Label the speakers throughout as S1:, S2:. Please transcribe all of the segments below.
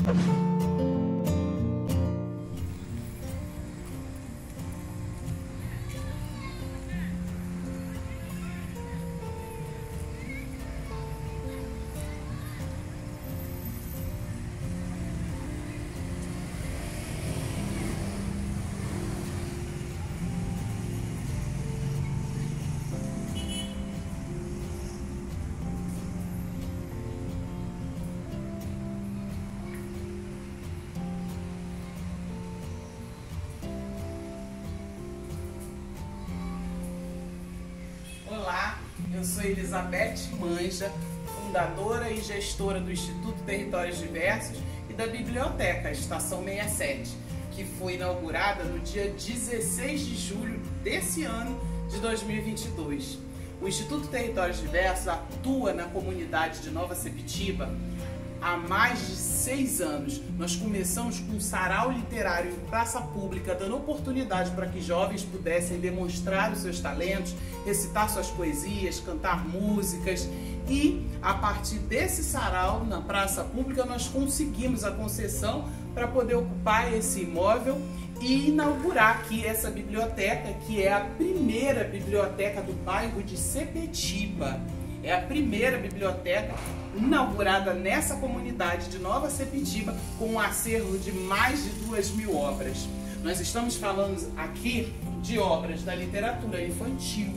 S1: Olá, eu sou Elizabeth Manja, fundadora e gestora do Instituto Territórios Diversos e da Biblioteca Estação 67, que foi inaugurada no dia 16 de julho desse ano de 2022. O Instituto Territórios Diversos atua na comunidade de Nova Sepetiba há mais de 6 anos. Nós começamos com um sarau literário em praça pública, dando oportunidade para que jovens pudessem demonstrar os seus talentos, recitar suas poesias, cantar músicas. E a partir desse sarau na praça pública nós conseguimos a concessão para poder ocupar esse imóvel e inaugurar aqui essa biblioteca, que é a primeira biblioteca do bairro de Sepetiba. É a primeira biblioteca inaugurada nessa comunidade de Nova Sepetiba, com um acervo de mais de 2.000 obras. Nós estamos falando aqui de obras da literatura infantil,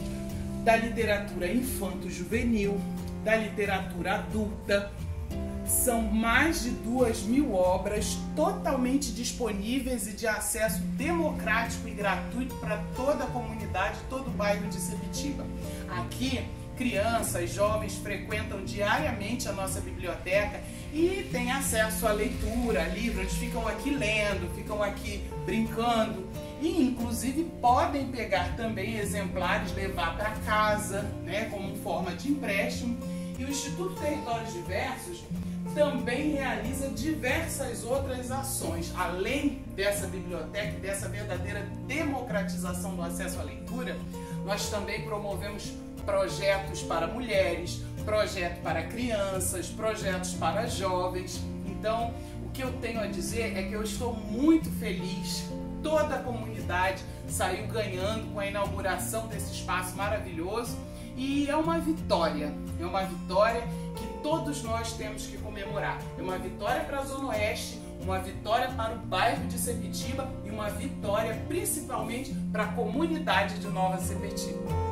S1: da literatura infanto-juvenil, da literatura adulta. São mais de 2.000 obras totalmente disponíveis e de acesso democrático e gratuito para toda a comunidade, todo o bairro de Sepetiba. Aqui, crianças, jovens frequentam diariamente a nossa biblioteca e têm acesso à leitura, a livros. Eles ficam aqui lendo, ficam aqui brincando e inclusive podem pegar também exemplares, levar para casa, né, como forma de empréstimo. E o Instituto Territórios Diversos também realiza diversas outras ações. Além dessa biblioteca e dessa verdadeira democratização do acesso à leitura, nós também promovemos projetos para mulheres, projetos para crianças, projetos para jovens. Então, o que eu tenho a dizer é que eu estou muito feliz. Toda a comunidade saiu ganhando com a inauguração desse espaço maravilhoso e é uma vitória que todos nós temos que comemorar. É uma vitória para a Zona Oeste, uma vitória para o bairro de Sepetiba e uma vitória principalmente para a comunidade de Nova Sepetiba.